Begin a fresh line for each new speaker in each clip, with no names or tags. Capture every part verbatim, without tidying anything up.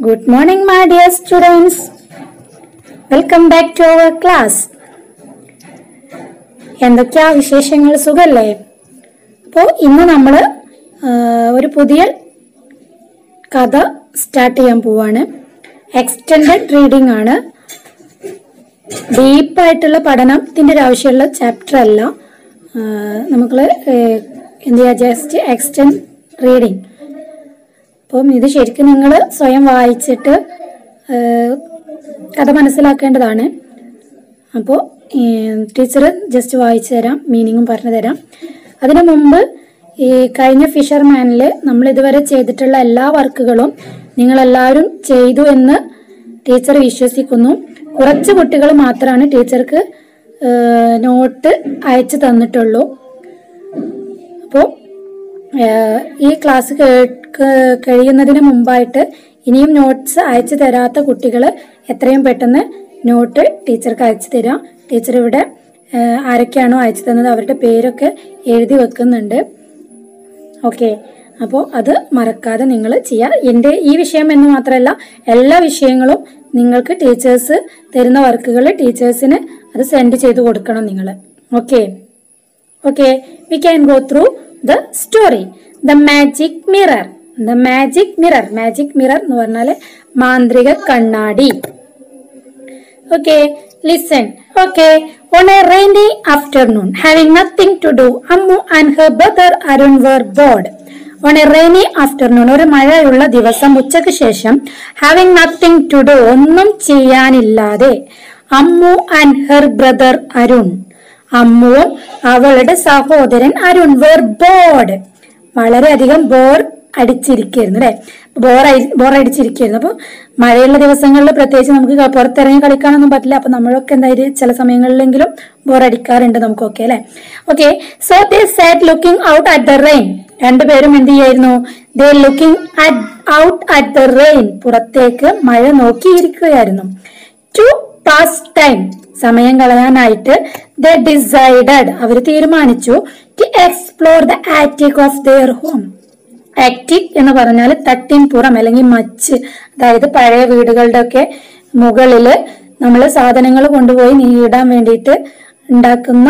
Good morning, my dear students. Welcome back to our class. എന്തൊക്കെയാ വിശേഷങ്ങൾ, സുഖല്ലേ? അപ്പോൾ ഇന്ന് നമ്മൾ ഒരു പുതിയ കഥ സ്റ്റാർട്ട് ചെയ്യാൻ പോവാണ്. എക്സ്റ്റെൻഡഡ് റീഡിംഗ് ആണ്. ഡീപ്പായിട്ടുള്ള പഠനത്തിൻ്റെ ഒരു ആവശ്യമുള്ള ചാപ്റ്റർ അല്ല. നമുക്ക് എന്ത് ചെയ്യാ, ജസ്റ്റ് എക്സ്റ്റെൻഡ് റീഡിംഗ്. അപ്പം ഇത് ശരിക്കും നിങ്ങൾ സ്വയം വായിച്ചിട്ട് കഥ മനസ്സിലാക്കേണ്ടതാണ്. അപ്പോൾ ടീച്ചർ ജസ്റ്റ് വായിച്ചു തരാം, മീനിങ്ങും പറഞ്ഞു തരാം. അതിനു മുമ്പ് ഈ കഴിഞ്ഞ ഫിഷർമാനിൽ നമ്മൾ ഇതുവരെ ചെയ്തിട്ടുള്ള എല്ലാ വർക്കുകളും നിങ്ങളെല്ലാവരും ചെയ്തു എന്ന് ടീച്ചർ വിശ്വസിക്കുന്നു. കുറച്ച് കുട്ടികൾ മാത്രമാണ് ടീച്ചർക്ക് നോട്ട് അയച്ചു തന്നിട്ടുള്ളൂ. അപ്പോൾ ഈ ക്ലാസ് കഴിയുന്നതിന് മുമ്പായിട്ട് ഇനിയും നോട്ട്സ് അയച്ചു തരാത്ത കുട്ടികൾ എത്രയും പെട്ടെന്ന് നോട്ട് ടീച്ചർക്ക് അയച്ചു തരാം. ടീച്ചർ ഇവിടെ ആരൊക്കെയാണോ അയച്ചു തന്നത് അവരുടെ പേരൊക്കെ എഴുതി വെക്കുന്നുണ്ട്. ഓക്കെ, അപ്പോൾ അത് മറക്കാതെ നിങ്ങൾ ചെയ്യുക. എൻ്റെ ഈ വിഷയം എന്ന് മാത്രമല്ല, എല്ലാ വിഷയങ്ങളും നിങ്ങൾക്ക് ടീച്ചേഴ്സ് തരുന്ന വർക്കുകൾ ടീച്ചേഴ്സിന് അത് സെൻഡ് ചെയ്ത് കൊടുക്കണം നിങ്ങൾ. Okay okay we can go through the story. The magic mirror. The magic mirror magic mirror എന്ന് പറഞ്ഞാൽ മാന്ത്രിക കണ്ണാടി. Okay, listen. Okay, on a rainy afternoon, having nothing to do, Ammu and her brother Arun were bored. On a rainy afternoon, ഒരു മഴയുള്ള ദിവസം ഉച്ചയ്ക്ക് ശേഷം, having nothing to do, ഒന്നും ചെയ്യാനില്ലാതെ, Ammu and her brother Arun, അമ്മുവും അവളുടെ സഹോദരൻ അരുൺ were bored, വളരെയധികം ബോർ അടിച്ചിരിക്കുന്നു അല്ലെ, ബോർ ബോർ അടിച്ചിരിക്കുന്നു. അപ്പൊ മഴയുള്ള ദിവസങ്ങളിൽ പ്രത്യേകിച്ച് നമുക്ക് പുറത്തിറങ്ങി കളിക്കാനൊന്നും പറ്റില്ല. അപ്പൊ നമ്മളൊക്കെ എന്തായാലും ചില സമയങ്ങളിലെങ്കിലും ബോർ അടിക്കാറുണ്ട് നമുക്കൊക്കെ അല്ലെ. Okay, so they sat looking out at the rain. രണ്ടുപേരും എന്ത് ചെയ്യായിരുന്നു? They looking out at the rain, പുറത്തേക്ക് മഴ നോക്കിയിരിക്കുകയായിരുന്നു. ടു പാസ് ടൈം, സമയം കളയാനായിട്ട്, ദേ ഡിസൈഡഡ്, അവർ തീരുമാനിച്ചു, to explore the attic of their home. Attic എന്ന് പറഞ്ഞാൽ തട്ടിൻപുറം അല്ലെങ്കിൽ മച്ച്, അതായത് പഴയ വീടുകളുടെ ഒക്കെ മുകളില് നമ്മൾ സാധനങ്ങൾ കൊണ്ടുപോയി നീടാൻ വേണ്ടിയിട്ട് ഉണ്ടാക്കുന്ന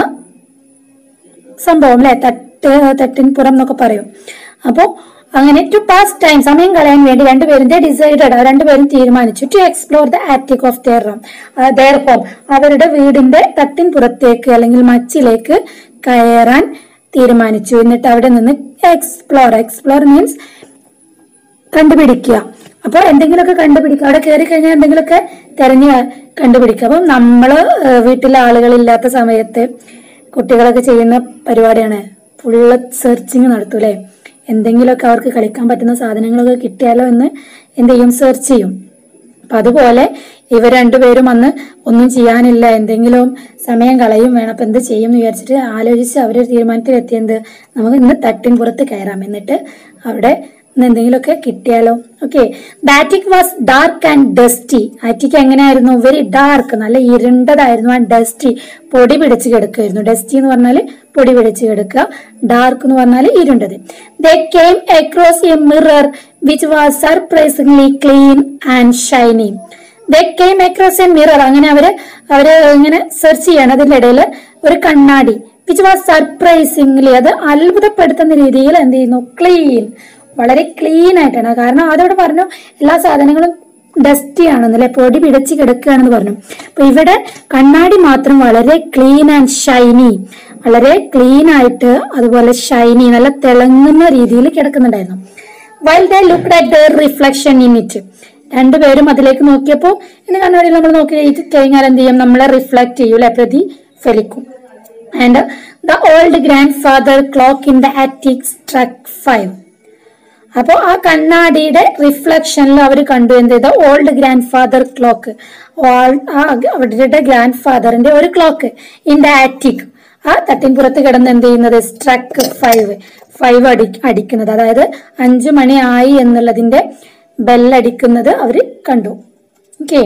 സംഭവം അല്ലെ, തട്ട് തട്ടിൻപുറം എന്നൊക്കെ പറയും. അപ്പോൾ അങ്ങനെ ടു പാസ് ടൈം, സമയം കളയാൻ വേണ്ടി രണ്ടുപേരും ദേ ഡിസൈഡഡ്, രണ്ടുപേരും തീരുമാനിച്ചു, to explore the attic of their home their home അവരുടെ വീടിന്റെ തട്ടിൻപുറത്തേക്ക് അല്ലെങ്കിൽ മച്ചിലേക്ക് കയറാൻ തീരുമാനിച്ചു. എന്നിട്ട് അവിടെ നിന്ന് എക്സ്പ്ലോർ എക്സ്പ്ലോർ മീൻസ് കണ്ടുപിടിക്കുക. അപ്പോൾ എന്തെങ്കിലുമൊക്കെ കണ്ടുപിടിക്കുക, അവിടെ കയറി കഴിഞ്ഞാൽ എന്തെങ്കിലുമൊക്കെ തെരഞ്ഞ് കണ്ടുപിടിക്കുക. അപ്പം നമ്മള് വീട്ടിലെ ആളുകളില്ലാത്ത സമയത്ത് കുട്ടികളൊക്കെ ചെയ്യുന്ന പരിപാടിയാണ്, ഫുള്ള് സെർച്ചിങ് നടത്തൂലേ. എന്തെങ്കിലുമൊക്കെ അവർക്ക് കളിക്കാൻ പറ്റുന്ന സാധനങ്ങളൊക്കെ കിട്ടിയാലോ എന്ന് എന്ത് ചെയ്യും, സെർച്ച് ചെയ്യും. അപ്പൊ അതുപോലെ ഇവർ രണ്ടുപേരും അന്ന് ഒന്നും ചെയ്യാനില്ല, എന്തെങ്കിലും സമയം കളയും വേണം, അപ്പൊ എന്ത് ചെയ്യും എന്ന് വിചാരിച്ചിട്ട് ആലോചിച്ച് അവര് തീരുമാനത്തിലെത്തിയത് നമുക്ക് ഇന്ന് തട്ടിൻപുറത്ത് കയറാം, എന്നിട്ട് അവിടെ എന്തെങ്കിലുമൊക്കെ കിട്ടിയാലോ. Okay, the attic was dark and dusty. Attic എങ്ങനെയായിരുന്നു? വെരി ഡാർക്ക്, നല്ല ഇരുണ്ടതായിരുന്നു. ആൻഡ് ഡസ്റ്റി, പൊടി പിടിച്ച് കിടക്കുമായിരുന്നു. ഡസ്റ്റി എന്ന് പറഞ്ഞാൽ പൊടി പിടിച്ച് കിടക്കുക, ഡാർക്ക് എന്ന് പറഞ്ഞാൽ ഇരുണ്ടത്. They came across a mirror which was surprisingly clean and shiny. They came across a mirror, അങ്ങനെ അവര് അവര് ഇങ്ങനെ സെർച്ച് ചെയ്യാണ്. അതിന്റെ ഇടയിൽ ഒരു കണ്ണാടി, വിച്ച് വാസ് സർപ്രൈസിംഗ്ലി, അത് അത്ഭുതപ്പെടുത്തുന്ന രീതിയിൽ എന്ത് ചെയ്യുന്നു, ക്ലീൻ, വളരെ ക്ലീൻ ആയിട്ടാണ്. കാരണം അതോടെ പറഞ്ഞു എല്ലാ സാധനങ്ങളും ഡസ്റ്റി ആണെന്നല്ലേ, പൊടി പിടിച്ച് കിടക്കുകയാണെന്ന് പറഞ്ഞു. അപ്പൊ ഇവിടെ കണ്ണാടി മാത്രം വളരെ ക്ലീൻ ആൻഡ് ഷൈനി, വളരെ ക്ലീൻ ആയിട്ട് അതുപോലെ ഷൈനി, നല്ല തിളങ്ങുന്ന രീതിയിൽ കിടക്കുന്നുണ്ടായിരുന്നു. While they looked at their reflection in it, രണ്ടുപേരും അതിലേക്ക് നോക്കിയപ്പോൾ ഇന്ന് കണ്ണാടിയിൽ നമ്മൾ നോക്കി കഴിഞ്ഞാൽ എന്ത് ചെയ്യും, നമ്മളെ റിഫ്ലക്ട് ചെയ്യും അല്ലെ, പ്രതിഫലിക്കും. And the old grandfather clock in the attic struck five. അപ്പോ ആ കണ്ണാടിയുടെ റിഫ്ലക്ഷനിൽ അവർ കണ്ടു എന്ത് ചെയ്ത, ഓൾഡ് ഗ്രാൻഡ് ഫാദർ ക്ലോക്ക്, അവരുടെ ഗ്രാൻഡ് ഫാദറിന്റെ ഒരു ക്ലോക്ക് ഇൻ ദ ആറ്റിക്, ആ തട്ടിൻപുറത്ത് കിടന്ന് എന്ത് ചെയ്യുന്നത്, സ്ട്രക്ക് ഫൈവ്, ഫൈവ് അടി അടിക്കുന്നത് അതായത് അഞ്ചു മണി ആയി എന്നുള്ളതിന്റെ ബെല്ലടിക്കുന്നത് അവര് കണ്ടു. Okay,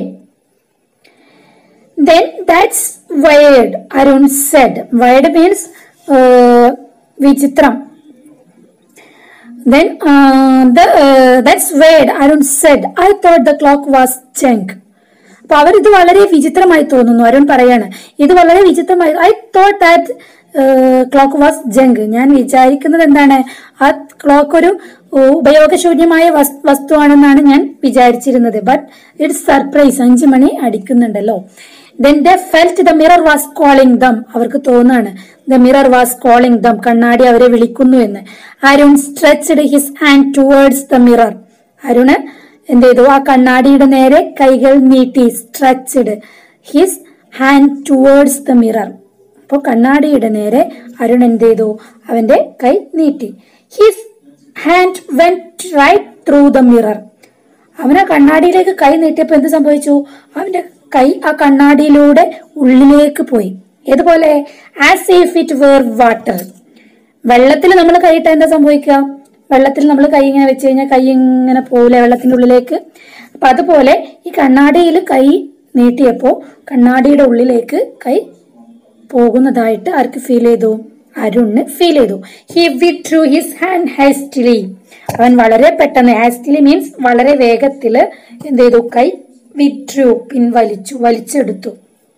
then that's weird, Arun said. Weird means വിചിത്രം. Then uh, the uh, that's weird, Arun said. I thought the clock was junk. അപ്പൊ അവർ ഇത് വളരെ വിചിത്രമായി തോന്നുന്നു. അരുൺ പറയാണ് ഇത് വളരെ വിചിത്രമായി. I thought that clock was junk. ഞാൻ വിചാരിക്കുന്നത് എന്താണ്, ആ ക്ലോക്ക് ഒരു ഉപയോഗശൂന്യമായ വസ്തുവാണെന്നാണ് ഞാൻ വിചാരിച്ചിരുന്നത്. ബട്ട് ഇറ്റ്സ് സർപ്രൈസ്, അഞ്ചു മണി അടിക്കുന്നുണ്ടല്ലോ. Then they felt the mirror was calling them. അവർക്ക് തോന്നാണ് the mirror was calling them. കണ്ണാടി അവരെ വിളിക്കുന്നു എന്ന്. Arun stretched his hand towards the mirror. Arun എന്ത് ചെയ്തു, ആ കണ്ണാടിയുടെ നേരെ കൈകൾ നീട്ടി. stretched his hand towards the mirror. അപ്പൊ കണ്ണാടിയുടെ നേരെ അരുൺ എന്ത് ചെയ്തു, അവന്റെ കൈ നീട്ടി. his hand went right through the mirror. അവൻ ആ കണ്ണാടിയിലേക്ക് കൈ നീട്ടിയപ്പോ എന്ത് സംഭവിച്ചു, അവന്റെ കൈ ആ കണ്ണാടിയിലൂടെ ഉള്ളിലേക്ക് പോയി. ഏതുപോലെ, as if it were water. വെള്ളത്തിൽ നമ്മൾ കൈയിട്ട എന്താ സംഭവിക്കുക, വെള്ളത്തിൽ നമ്മൾ കൈ ഇങ്ങനെ വെച്ച് കഴിഞ്ഞാൽ കൈ ഇങ്ങനെ പോകില്ല വെള്ളത്തിന്റെ ഉള്ളിലേക്ക്. അപ്പൊ അതുപോലെ ഈ കണ്ണാടിയിൽ കൈ നീട്ടിയപ്പോ കണ്ണാടിയുടെ ഉള്ളിലേക്ക് കൈ പോകുന്നതായിട്ട് ആർക്ക് ഫീൽ ചെയ്തു, അരുണിന് ഫീൽ ചെയ്തു. He withdrew his hand hastily. അവൻ വളരെ പെട്ടെന്ന്, ഹാസ്റ്റിലി മീൻസ് വളരെ വേഗത്തില് എന്ത് ചെയ്തു, കൈ വിത്ഡ്രൂ പിൻവലിച്ചു, വലിച്ചെടുത്തു.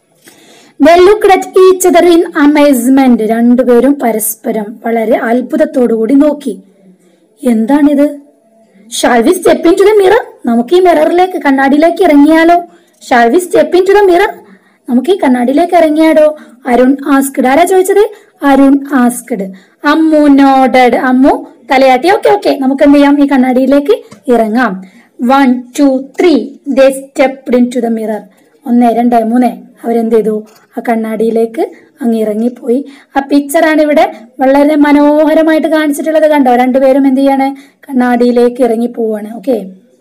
They looked at each other in amazement. രണ്ടുപേരും പരസ്പരം വളരെ അത്ഭുതത്തോടുകൂടി നോക്കി. എന്താണിത്? Shall we step into the mirror? നമുക്ക് ഈ മിററിലേക്ക്, കണ്ണാടിയിലേക്ക് ഇറങ്ങിയാലോ? Shall we step into the mirror? നമുക്ക് ഈ കണ്ണാടിയിലേക്ക് ഇറങ്ങിയാലോ? അരുൺ ആസ്ക്ഡ്. ആരാ ചോദിച്ചത്? അരുൺ ആസ്ക്ഡ്. അമ്മു നോഡഡ്. അമ്മു തലയാട്ടി. ഓക്കെ ഓക്കെ നമുക്ക് എന്ത് ചെയ്യാം, ഈ കണ്ണാടിയിലേക്ക് ഇറങ്ങാം. One two three they stepped into the mirror. ഒന്ന് രണ്ട് മൂന്ന് അവരെന്ത് ചെയ്തു, ആ കണ്ണാടിയിലേക്ക് അങ്ങ് ഇറങ്ങിപ്പോയി. ആ പിക്ചറാണ് ഇവിടെ വളരെ മനോഹരമായിട്ട് കാണിച്ചിട്ടുള്ളത്. കണ്ടോ, രണ്ടുപേരും എന്ത് ചെയ്യാണ്, കണ്ണാടിയിലേക്ക് ഇറങ്ങി പോവാണ്. Okay,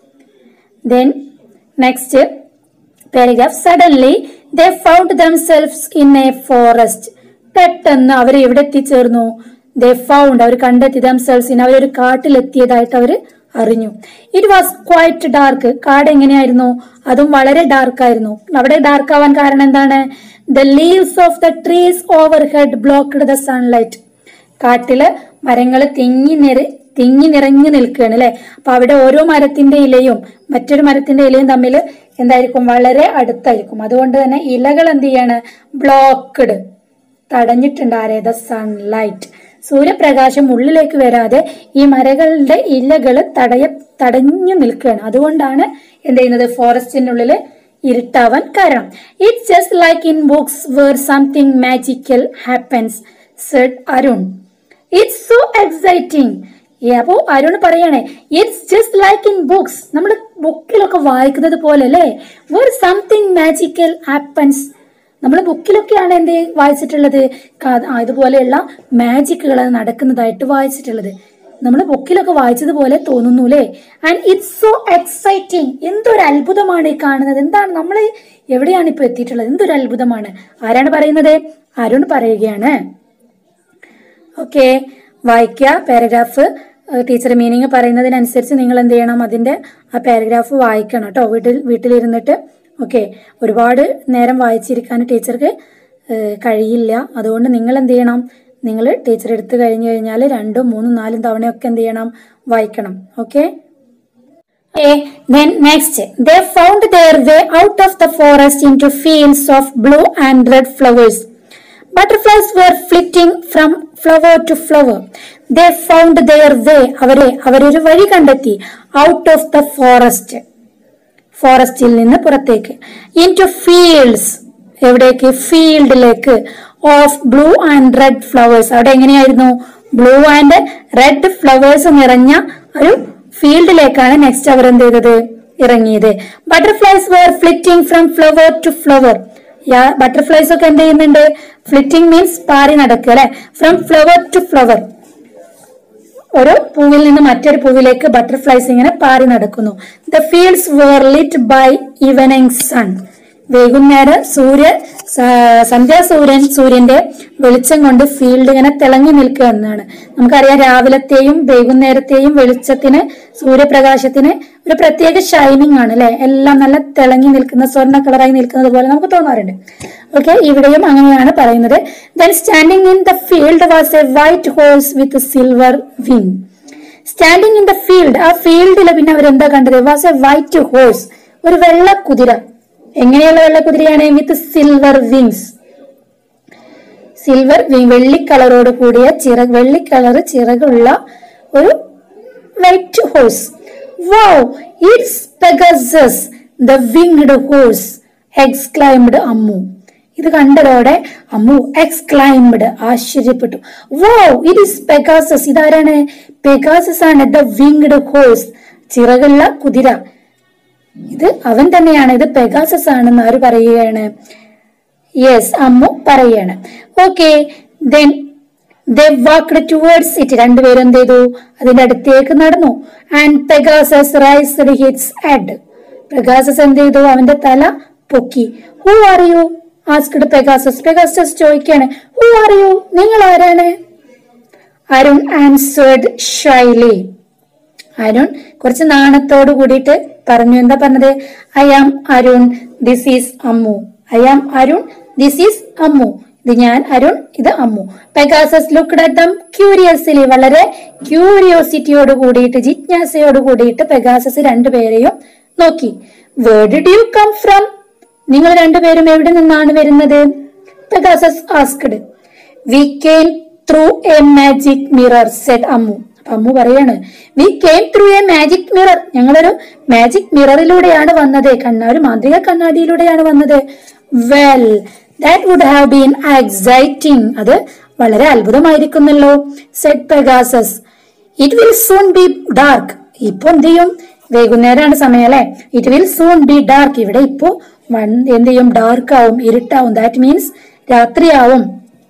then next paragraph. Suddenly they found themselves in a forest. പെട്ടെന്ന് അവർ എവിടെ എത്തിച്ചേർന്നു, ദേ ഫൗണ്ട് അവർ കണ്ടെത്തി, ദംസെൽവ്സ് ഇൻ അവരൊരു കാട്ടിലെത്തിയതായിട്ട് അവര് അറിഞ്ഞു. It was quite dark. കാട് എങ്ങനെയായിരുന്നു, അതും വളരെ ഡാർക്ക് ആയിരുന്നു. അവിടെ ഡാർക്ക് ആവാൻ കാരണം എന്താണ്, the leaves of the trees overhead blocked the sunlight. കാട്ടില് മരങ്ങൾ തിങ്ങി നിര തിങ്ങി നിറഞ്ഞു നിൽക്കുകയാണ് അല്ലെ. അപ്പൊ അവിടെ ഓരോ മരത്തിന്റെ ഇലയും മറ്റൊരു മരത്തിന്റെ ഇലയും തമ്മിൽ എന്തായിരിക്കും, വളരെ അടുത്തായിരിക്കും. അതുകൊണ്ട് തന്നെ ഇലകൾ എന്ത് ചെയ്യാണ്, ബ്ലോക്ക്ഡ്, തടഞ്ഞിട്ടുണ്ട്. ആരെ, ദ സൺലൈറ്റ്. സൂര്യപ്രകാശം ഉള്ളിലേക്ക് വരാതെ ഈ മരങ്ങളുടെ ഇലകള് തടയ തടഞ്ഞു നിൽക്കുകയാണ്. അതുകൊണ്ടാണ് എന്ത് ചെയ്യുന്നത്, ഫോറസ്റ്റിനുള്ളിൽ ഇരുട്ടാവാൻ കാരണം. It's just like in books where something magical happens said Arun. It's so exciting. അപ്പോ അരുൺ പറയണേ, it's just like in books, നമ്മൾ ബുക്കിലൊക്കെ വായിക്കുന്നത് പോലെ അല്ലേ, വേർ സംതിങ് മാജിക്കൽ ഹാപ്പൻസ്. നമ്മൾ ബുക്കിലൊക്കെയാണ് എന്ത് വായിച്ചിട്ടുള്ളത്, ഇതുപോലെയുള്ള മാജിക്കുകൾ നടക്കുന്നതായിട്ട് വായിച്ചിട്ടുള്ളത്. നമ്മൾ ബുക്കിലൊക്കെ വായിച്ചതുപോലെ തോന്നുന്നു അല്ലേ. And it's so exciting. എന്തൊരു അത്ഭുതമാണ് ഈ കാണുന്നത്. എന്താണ്, നമ്മൾ എവിടെയാണ് ഇപ്പൊ എത്തിയിട്ടുള്ളത്, എന്തൊരു അത്ഭുതമാണ്. ആരാണ് പറയുന്നത്, അരുൺ പറയുകയാണ്. ഓക്കെ, വായിക്കുക പാരഗ്രാഫ്. ടീച്ചർ മീനിങ് പറയുന്നതിനനുസരിച്ച് നിങ്ങൾ എന്ത് ചെയ്യണം, അതിന്റെ ആ പാരഗ്രാഫ് വായിക്കണം കേട്ടോ, വീട്ടിൽ വീട്ടിലിരുന്നിട്ട്. ഓക്കെ, ഒരുപാട് നേരം വായിച്ചിരിക്കാൻ ടീച്ചർക്ക് കഴിയില്ല. അതുകൊണ്ട് നിങ്ങൾ എന്ത് ചെയ്യണം, നിങ്ങൾ ടീച്ചർ എടുത്തു കഴിഞ്ഞു കഴിഞ്ഞാൽ രണ്ടും മൂന്നും നാലും തവണയൊക്കെ എന്ത് ചെയ്യണം, വായിക്കണം. Okay, then next they found their way out of the forest into fields of blue and red flowers. Butterflies were flitting from flower to flower. They found their way. അവരെ അവരൊരു വഴി കണ്ടെത്തി. out of the forest, ഫോറസ്റ്റിൽ നിന്ന് പുറത്തേക്ക്. Into fields, എവിടേക്ക്, ഫീൽഡിലേക്ക്. Of blue and red flowers, അവിടെ എങ്ങനെയായിരുന്നു, ബ്ലൂ ആൻഡ് റെഡ് ഫ്ലവേഴ്സ് നിറഞ്ഞ ഒരു ഫീൽഡിലേക്കാണ് നെക്സ്റ്റ് അവർ എന്ത് ചെയ്തത്, ഇറങ്ങിയത്. Butterflies were flitting from flower to flower. Butterflies ഒക്കെ എന്ത് ചെയ്യുന്നുണ്ട്, ഫ്ലിറ്റിംഗ് മീൻസ് പാറി നടക്കുക അല്ലെ. ഫ്രം ഫ്ലവർ ടു ഫ്ലവർ, ഒരു പൂവിൽ നിന്ന് മറ്റൊരു പൂവിലേക്ക് ബട്ടർഫ്ലൈസ് ഇങ്ങനെ പാറി നടക്കുന്നു. The fields were lit by evening sun. വൈകുന്നേരം സൂര്യ സന്ധ്യാസൂര്യൻ സൂര്യന്റെ വെളിച്ചം കൊണ്ട് ഫീൽഡ് ഇങ്ങനെ തിളങ്ങി നിൽക്കുക എന്നാണ്. നമുക്കറിയാം, രാവിലത്തെയും വൈകുന്നേരത്തെയും വെളിച്ചത്തിന്, സൂര്യപ്രകാശത്തിന് ഒരു പ്രത്യേക ഷൈനിങ് ആണ് അല്ലെ. എല്ലാം നല്ല തിളങ്ങി നിൽക്കുന്ന, സ്വർണ്ണ കളറായി നിൽക്കുന്നത് പോലെ നമുക്ക് തോന്നാറുണ്ട്. ഓക്കെ, ഇവിടെയും അങ്ങനെയാണ് പറയുന്നത്. Then standing in the field was a white horse with silver wing. Standing in the field, ആ ഫീൽഡില് പിന്നെ അവരെന്താ കണ്ടത്? വാസ് എ വൈറ്റ് ഹോഴ്സ്, ഒരു വെള്ള കുതിര. എങ്ങനെയുള്ള വെള്ള കുതിരയാണ്? വിത്ത് സിൽവർ വിങ്സ്, സിൽവർ വെള്ളി കളറോട് കൂടിയ ചിറക്, വെള്ളി കളർ ചിറകുള്ള ഒരു white horse. Wow, it's Pegasus the winged horse exclaimed Ammu. ഇത് കണ്ടതോടെ അമ്മു എക്സ്ക്ലൈംഡ്, ആശ്ചര്യപ്പെട്ടു. Wow, it is Pegasus. ഇതാരാണ്? പെഗാസസ് ആണ്. ദ വിങ്ഡ് ഹോഴ്സ്, ചിറകുള്ള കുതിര. ഇത് അവൻ തന്നെയാണ്, ഇത് പെഗാസസ് ആണെന്ന് ആര് പറയുകയാണ്? യെസ്, അമ്മു പറയാണ്. Okay, then they walked towards it. രണ്ടുപേരും എന്ത് ചെയ്തു? അതിന്റെ അടുത്തേക്ക് നടന്നു. And Pegasus raised its head. Pegasus എന്ത് ചെയ്തു? അവന്റെ തല പൊക്കി. Who are you? asked Pegasus. Pegasus ചോദിക്കാണ്, Who are you? നിങ്ങൾ ആരാണ്? Arun answered shyly. അരുൺ കുറച്ച് നാണത്തോട് കൂടിയിട്ട് പറഞ്ഞു. എന്താ പറഞ്ഞത്? I am Arun, this is Ammu. I am Arun, this is Ammu. ഇത് ഞാൻ അരുൺ, ഇത് Ammu. Pegasus looked at them curiously. വളരെ ക്യൂരിയോസിറ്റിയോട് കൂടിയിട്ട്, ജിജ്ഞാസയോട് കൂടിയിട്ട് പെഗാസസ് രണ്ടുപേരെയും നോക്കി. Where did you come from? നിങ്ങൾ രണ്ടുപേരും എവിടെ നിന്നാണ് വരുന്നത്? Pegasus asked. We came through a magic mirror, said Ammu. Ammu പറയാണ്, We came through a magic mirror. ഞങ്ങളൊരു മാജിക് മിററിലൂടെയാണ് വന്നത്, കണ്ണാടി, മാന്ത്രിക കണ്ണാടിയിലൂടെയാണ് വന്നത്. Well, that would have been exciting. അത് വളരെ അത്ഭുതമായിരിക്കുന്നല്ലോ. said Pegasus. It will soon be dark. ഇപ്പൊ എന്ത് ചെയ്യും? വൈകുന്നേരമാണ് സമയം അല്ലെ? It will soon be dark. ഇവിടെ ഇപ്പോ എന്ത് ചെയ്യും? ഡാർക്ക് ആവും, ഇരുട്ടാവും. That means രാത്രിയാവും.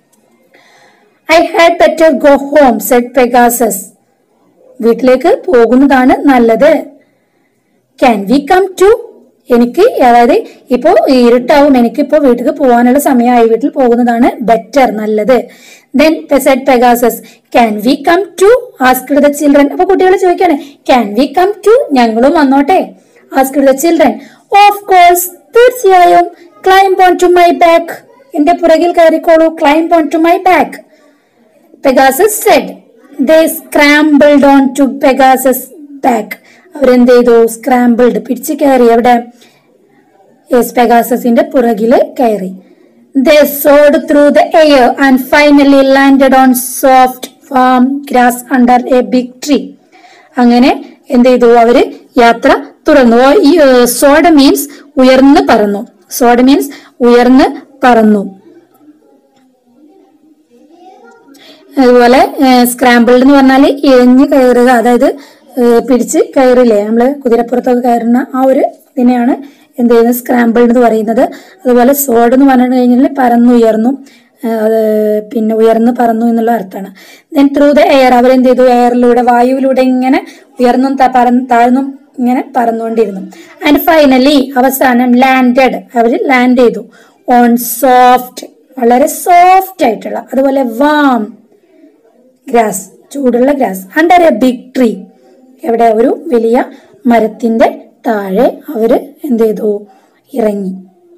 I had better go home, said Pegasus. വീട്ടിലേക്ക് പോകുന്നതാണ് നല്ലത്. Can we come too? എനിക്ക്, അതായത് ഇപ്പോ ഇരുട്ടാവും, എനിക്കിപ്പോ വീട്ടിൽ പോകാനുള്ള സമയമായി, വീട്ടിൽ പോകുന്നതാണ് ബെറ്റർ, നല്ലത്. Then said Pegasus, Can we come too? asked the children. അപ്പൊ കുട്ടികൾ ചോദിക്കാണ്, Can we come too? ഞങ്ങളും വന്നോട്ടെ? asked the children. Of course, തീർച്ചയായും. Climb onto my back. എന്റെ പുറകിൽ കയറിക്കോളൂ. Climb onto my back. Pegasus said. They scrambled onto Pegasus' back. അവരെന്ത് ചെയ്തു? സ്ക്രാമ്പിൾഡ്, പിടിച്ച് കയറി. എവിടെ? യെസ്, പെഗാസസിന്റെ പുറകില് കയറി. They soared through the air and finally landed on soft warm grass under a big tree. അങ്ങനെ എന്ത് ചെയ്തു? അവര് യാത്ര തുടർന്നു. ഈ സോഡ് മീൻസ് ഉയർന്ന് പറന്നു. സോഡ് മീൻസ് ഉയർന്ന് പറന്നു. അതുപോലെ സ്ക്രാമ്പിൾഡ് എന്ന് പറഞ്ഞാല് ഇഴഞ്ഞു കയറുക, അതായത് പിടിച്ച് കയറില്ലേ നമ്മള് കുതിരപ്പുറത്തൊക്കെ കയറുന്ന ആ ഒരു ഇതിനെയാണ് എന്ത് ചെയ്യുന്നത്? സ്ക്രാമ്പിൾഡ് എന്ന് പറയുന്നത്. അതുപോലെ സോഡ് എന്ന് പറഞ്ഞു കഴിഞ്ഞാൽ പറന്നുയർന്നു, അത് പിന്നെ ഉയർന്ന് പറന്നു എന്നുള്ള അർത്ഥമാണ്. ദെൻ ത്രൂ ദ എയർ, അവരെന്ത് ചെയ്തു? എയറിലൂടെ, വായുവിലൂടെ ഇങ്ങനെ ഉയർന്നും താഴ്ന്നും ഇങ്ങനെ പറന്നുകൊണ്ടിരുന്നു. ആൻഡ് ഫൈനലി, അവസാനം ലാൻഡഡ്, അവര് ലാൻഡ് ചെയ്തു. ഓൺ സോഫ്റ്റ്, വളരെ സോഫ്റ്റ് ആയിട്ടുള്ള, അതുപോലെ വാം ഗ്രാസ്, ചൂടുള്ള grass. Under a big tree, എവിടെ? ഒരു വലിയ മരത്തിന്റെ താഴെ അവര് എന്ത് ചെയ്തു? ഇറങ്ങി.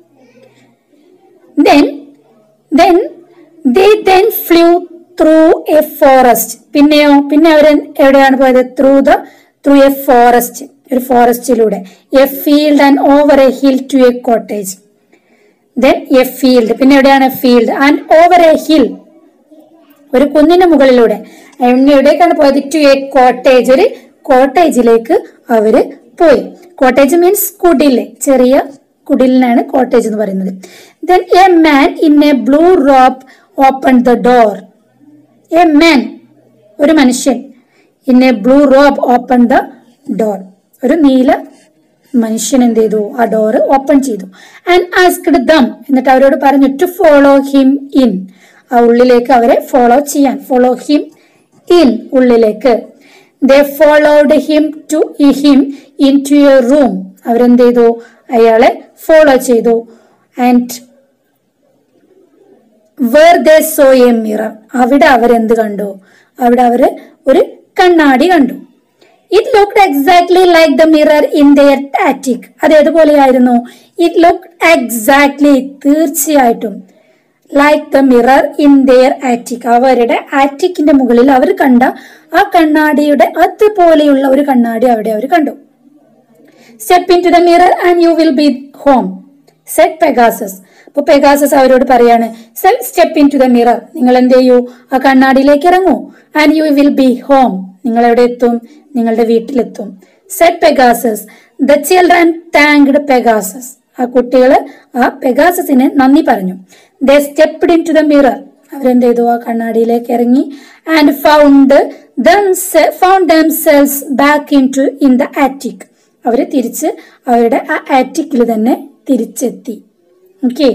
Then, then they then flew through a forest. പിന്നെയോ? പിന്നെ അവര് എവിടെയാണ് പോയത്? Through the through a forest, ഒരു ഫോറസ്റ്റിലൂടെ. A field and over a hill to a cottage. Then a field, പിന്നെ എവിടെയാണ്? Field and over a hill, ഒരു കുന്നിന് മുകളിലൂടെ. എവിടേക്കാണ് പോയത്? ടു എ കോട്ടേജ്, ഒരു കോട്ടേജിലേക്ക് അവര് പോയി. കോട്ടേജ് മീൻസ് കുടില്, ചെറിയ കുടിലിനാണ് കോട്ടേജ് എന്ന് പറയുന്നത്. Then a man in a blue robe opened the door. A man, ഒരു മനുഷ്യൻ, in a blue robe opened the door. ഒരു നീല മനുഷ്യൻ എന്ത് ചെയ്തു? ആ ഡോറ് ഓപ്പൺ ചെയ്തു. And asked them, എന്നിട്ട് അവരോട് പറഞ്ഞു, to follow him in. ആ ഉള്ളിലേക്ക് അവരെ ഫോളോ ചെയ്യാൻ. ഫോളോ ഹിം ഇൻ, ഉള്ളിലേക്ക്. They followed him to him into a room. അവരെന്ത് ചെയ്തു? അയാളെ ഫോളോ ചെയ്തു. And where they saw a mirror, അവിടെ അവരെന്ത് കണ്ടു? അവിടെ അവര് ഒരു കണ്ണാടി കണ്ടു. It looked exactly like the mirror in their attic. അത് ഏതുപോലെയായിരുന്നു? It looked exactly, തീർച്ചയായിട്ടും. Like the mirror in their attic. അവരുടെ ആറ്റിക്കിന്റെ മുകളിൽ അവർ കണ്ട ആ കണ്ണാടിയുടെ അതുപോലെയുള്ള ഒരു കണ്ണാടി അവിടെ അവർ കണ്ടു. Step into the mirror and you will be home said Pegasus. അപ്പൊ പെഗാസസ് അവരോട് പറയാണ്, step into the mirror, നിങ്ങൾ എന്ത് ചെയ്യൂ, ആ കണ്ണാടിയിലേക്ക് ഇറങ്ങൂ. And you will be home, നിങ്ങൾ എവിടെ എത്തും, നിങ്ങളുടെ വീട്ടിലെത്തും. Said Pegasus. The children thanked Pegasus. ആ കുട്ടികള് ആ പെഗാസസിന് നന്ദി പറഞ്ഞു. They stepped into the mirror, അവരെന്ത് ചെയ്തു, ആ കണ്ണാടിയിലേക്ക് ഇറങ്ങി. And found found themselves back in to in the attic. അവര് തിരിച്ച് അവരുടെ ആ ആറ്റിക്കിൽ തന്നെ തിരിച്ചെത്തി. Okay.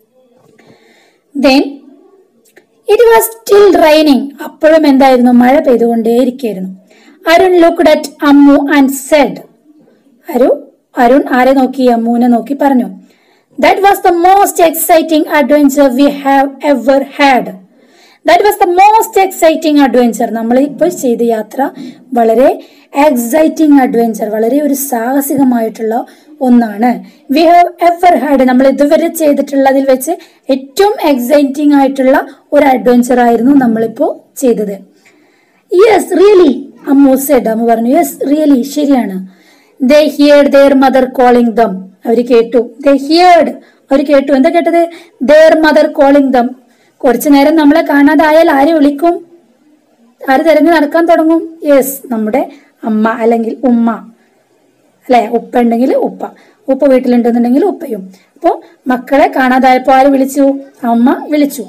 Then it was still raining. അപ്പോഴും എന്തായിരുന്നു, മഴ പെയ്തുകൊണ്ടേയിരിക്കുകയായിരുന്നു. Arun looked at Ammu and said. അരു അരുൺ ആരെ നോക്കി, അമ്മുവിനെ നോക്കി പറഞ്ഞു, that was the most exciting adventure we have ever had. That was the most exciting adventure. നമ്മൾ ഇപ്പോൾ ചെയ്ത യാത്ര വളരെ എക്സൈറ്റിംഗ് അഡ്വഞ്ചർ, വളരെ ഒരു സാഹസികമായിട്ടുള്ള ഒന്നാണ്. വി ഹാവ് എവർ ഹാഡ്, നമ്മൾ ഇതുവരെ ചെയ്തിട്ടുള്ളതിൽ വെച്ച് ഏറ്റവും എക്സൈറ്റിംഗ് ആയിട്ടുള്ള ഒരു അഡ്വഞ്ചർ ആയിരുന്നു നമ്മളിപ്പോ ചെയ്തത്. Yes really, Ammu said. Ammu പറഞ്ഞു, യെസ് റിയലി, ശരിയാണ്. They heard their mother calling them. അവര് കേട്ടു. ദേ ഹിയർഡ്, അവർ കേട്ടു. എന്താ കേട്ടത്, ദെയർ മദർ കോളിംഗ് ദം. കുറച്ചു നേരം നമ്മളെ കാണാതായാൽ ആര് വിളിക്കും, ആര് തിരഞ്ഞു നടക്കാൻ തുടങ്ങും? യെസ്, നമ്മുടെ അമ്മ അല്ലെങ്കിൽ ഉമ്മ, അല്ലെ? ഉപ്പ ഉണ്ടെങ്കിൽ ഉപ്പ, ഉപ്പ വീട്ടിലുണ്ടെന്നുണ്ടെങ്കിൽ ഉപ്പയും. അപ്പൊ മക്കളെ കാണാതായപ്പോ ആര് വിളിച്ചു, അമ്മ വിളിച്ചു.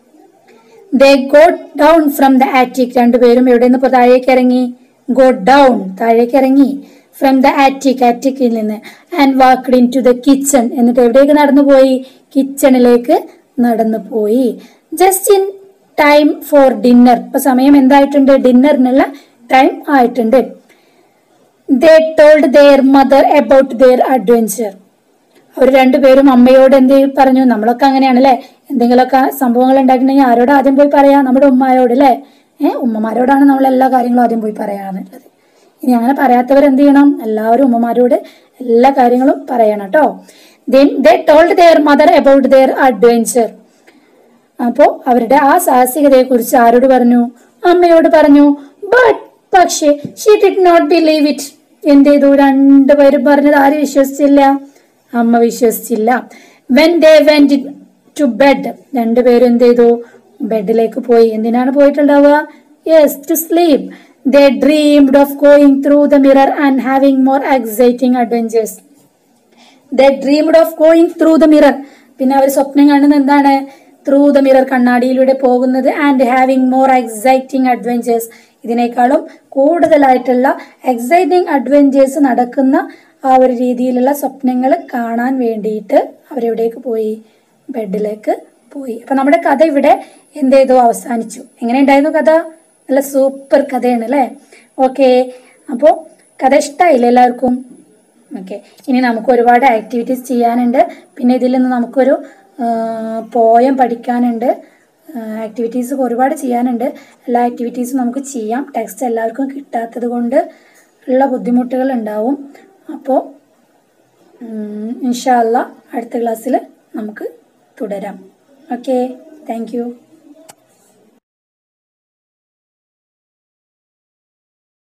They got down from the attic. രണ്ടുപേരും എവിടെ നിന്ന് താഴേക്ക് ഇറങ്ങി, ഗോട്ട് ഡൗൺ, താഴേക്ക് ഇറങ്ങി. ഫ്രം ദ ആറ്റിക്, ആറ്റിക്കിൽ നിന്ന്. And walked into the kitchen, എന്നിട്ട് എവിടേക്ക് നടന്നു പോയി, കിച്ചണിലേക്ക് നടന്നു പോയി. Just in time for dinner. ഇപ്പൊ സമയം എന്തായിട്ടുണ്ട്, ഡിന്നറിനുള്ള ടൈം ആയിട്ടുണ്ട്. They told their mother about their adventure. അവർ രണ്ടുപേരും അമ്മയോട് എന്ത് പറഞ്ഞു, നമ്മളൊക്കെ അങ്ങനെയാണല്ലേ, എന്തെങ്കിലുമൊക്കെ സംഭവങ്ങൾ ഉണ്ടായിട്ടുണ്ടെങ്കിൽ ആരോട് ആദ്യം പോയി പറയാം, നമ്മുടെ ഉമ്മയോട് അല്ലെ. ഏഹ് ഉമ്മമാരോടാണ് നമ്മൾ എല്ലാ കാര്യങ്ങളും ആദ്യം പോയി പറയാന്നുള്ളത്. ഇനി അങ്ങനെ പറയാത്തവർ എന്ത് ചെയ്യണം, എല്ലാവരും ഉമ്മമാരോട് എല്ലാ കാര്യങ്ങളും പറയണം കേട്ടോ. Then they told their mother about their adventure. അപ്പോ അവരുടെ ആ സാഹസികതയെ കുറിച്ച് ആരോട് പറഞ്ഞു, അമ്മയോട് പറഞ്ഞു. ബട്ട് പക്ഷേ she did not believe it. എന്ത് ചെയ്തു, രണ്ടുപേരും പറഞ്ഞത് ആര് വിശ്വസിച്ചില്ല, അമ്മ വിശ്വസിച്ചില്ല. When they went to bed, രണ്ടുപേരും എന്ത് ചെയ്തു, ബെഡിലേക്ക് പോയി. എന്തിനാണ് പോയിട്ടുണ്ടാവുക, yes to sleep. They dreamed of going through the mirror and having more exciting adventures. They dreamed of going through the mirror. പിന്നെ അവർ സ്വപ്നം കാണുന്നത് എന്താണ്, ത്രൂ ദ മിറർ, കണ്ണാടിയിലൂടെ പോകുന്നത്. And having more exciting adventures, ഇതിനേക്കാളും കൂടുതലായിട്ടുള്ള എക്സൈറ്റിംഗ് അഡ്വഞ്ചേഴ്സ് നടക്കുന്ന ആ ഒരു രീതിയിലുള്ള സ്വപ്നങ്ങൾ കാണാൻ വേണ്ടിയിട്ട് അവരെവിടേക്ക് പോയി, ബെഡിലേക്ക് പോയി. അപ്പൊ നമ്മുടെ കഥ ഇവിടെ എന്ത് ചെയ്തു, അവസാനിച്ചു. എങ്ങനെ ഉണ്ടായിരുന്നു കഥ, നല്ല സൂപ്പർ കഥയാണ് അല്ലെ. ഓക്കെ, അപ്പോ കഥ ഇഷ്ടമായില്ലേ എല്ലാവർക്കും? ഓക്കെ, ഇനി നമുക്ക് ഒരുപാട് ആക്ടിവിറ്റീസ് ചെയ്യാനുണ്ട്. പിന്നെ ഇതിൽ നിന്ന് നമുക്കൊരു പോയം പഠിക്കാനുണ്ട്. ആക്ടിവിറ്റീസ് ഒരുപാട് ചെയ്യാനുണ്ട്. എല്ലാ ആക്ടിവിറ്റീസും നമുക്ക് ചെയ്യാം. ടെക്സ്റ്റ് എല്ലാവർക്കും കിട്ടാത്തത് കൊണ്ട് ഉള്ള ബുദ്ധിമുട്ടുകൾ ഉണ്ടാവും. അപ്പോൾ ഇൻഷാ അല്ലാഹ് അടുത്ത ക്ലാസ്സിൽ നമുക്ക് തുടരാം. Okay, thank U.